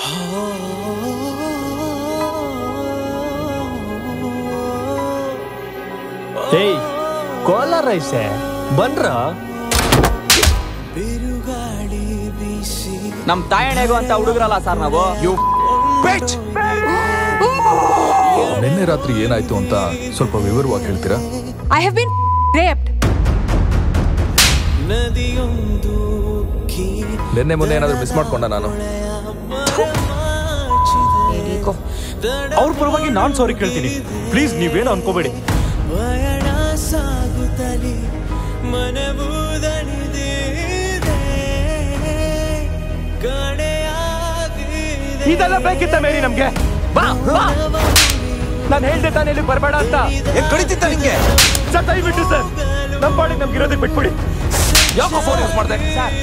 ಏಯ್ ಕೋಲಾರ ರೈಸೆ ಬನ್ರ ನಮ್ ತಾಯಣೆಗೂ ಅಂತ ಹುಡುಗರಲ್ಲ ಸರ್ ನಾವು. ನಿನ್ನೆ ರಾತ್ರಿ ಏನಾಯ್ತು ಅಂತ ಸ್ವಲ್ಪ ವಿವರವಾಗಿ ಹೇಳ್ತೀರಾ? I have been raped. ನಿನ್ನೆ ಮೊನ್ನೆ ಏನಾದ್ರು ಮಿಸ್ ಮಾಡ್ಕೊಂಡ ನಾನು? ಅವ್ರ ಪರವಾಗಿ ನಾನ್ ಸಾರಿ ಕೇಳ್ತೀನಿ, ಪ್ಲೀಸ್ ನೀವೇನು ಅನ್ಕೋಬೇಡಿ. ಇದೆಲ್ಲ ಬೇಕಿತ್ತ ಮೇರಿ ನಮ್ಗೆ? ಬಾ ಬಾ, ನಾನು ಹೇಳ್ದೆ ತಾನೇ ಇಲ್ಲಿ ಬರಬೇಡ ಅಂತ. ಕಡಿತಿತ್ತ ನಿಮ್ಗೆ? ಸರ್ ದಯವಿಟ್ಟು ಸರ್ ನಮ್ಮ ಪಾಡಿಗೆ ನಮ್ಗೆ ಇರೋದಕ್ಕೆ ಬಿಟ್ಬಿಡಿ. ಯಾಕೋ ಫೋನ್ ಯೂಸ್ ಮಾಡಿದೆ?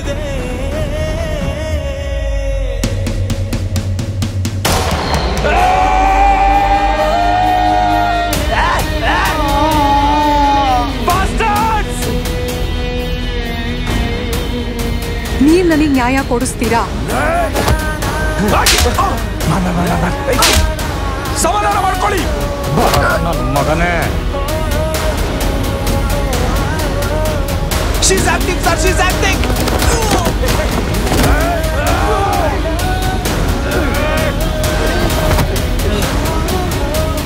ನೀವ್ ನನಗ್ ನ್ಯಾಯ ಕೊಡಿಸ್ತೀರಾ? ಸಮಾಧಾನ ಮಾಡ್ಕೊಳ್ಳಿ ನನ್ನ ಮಗನೇ. She's acting, sir. She's acting.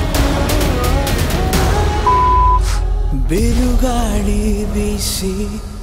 ಬಿರುಗಾಳಿ ಬೀಸಿ